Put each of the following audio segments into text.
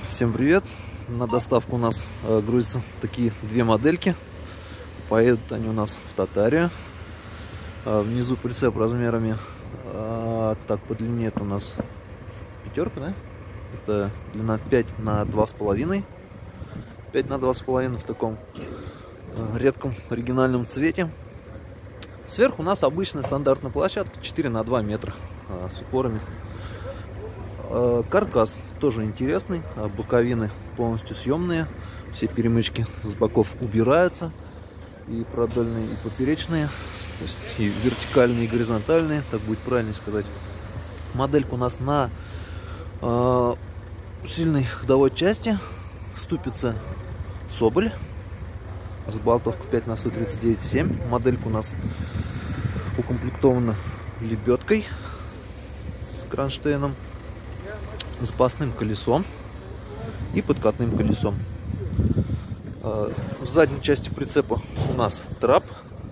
Всем привет! На доставку у нас грузятся такие две модельки. Поедут они у нас в Татарию. Внизу прицеп размерами так, по длине это у нас пятерка, да? Это длина 5 на 2,5. 5 на 2,5 в таком редком оригинальном цвете. Сверху у нас обычная стандартная площадка 4 на 2 метра с упорами. Каркас тоже интересный, боковины полностью съемные, все перемычки с боков убираются, и продольные, и поперечные, то есть и вертикальные, и горизонтальные, так будет правильно сказать. Моделька у нас на сильной ходовой части, ступица Соболь, разболтовка 5 на 139,7. Моделька у нас укомплектована лебедкой с кронштейном, запасным колесом и подкатным колесом. В задней части прицепа у нас трап,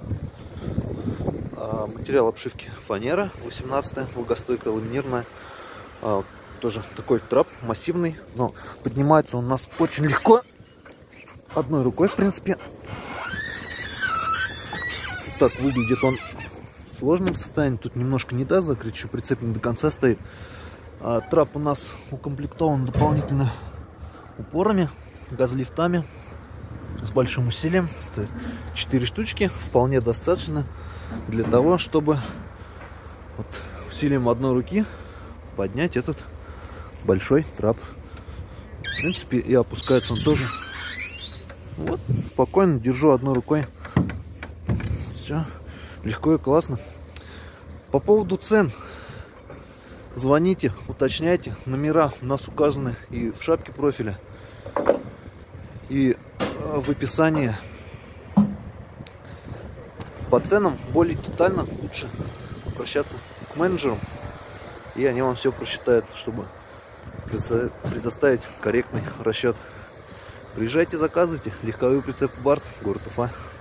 материал обшивки фанера 18, влагостойкая, ламинированная. Тоже такой трап массивный, но поднимается он у нас очень легко, одной рукой в принципе. Так выглядит он в сложном состоянии, тут немножко не да закрыть, еще прицеп не до конца стоит. Трап у нас укомплектован дополнительно упорами, газлифтами с большим усилием. 4 штучки вполне достаточно для того, чтобы вот усилием одной руки поднять этот большой трап. В принципе, и опускается он тоже. Вот, спокойно держу одной рукой. Все легко и классно. По поводу цен. Звоните, уточняйте. Номера у нас указаны и в шапке профиля, и в описании. По ценам более детально лучше обращаться к менеджерам, и они вам все просчитают, чтобы предоставить корректный расчет. Приезжайте, заказывайте. Легковые прицепы Барс, город Уфа.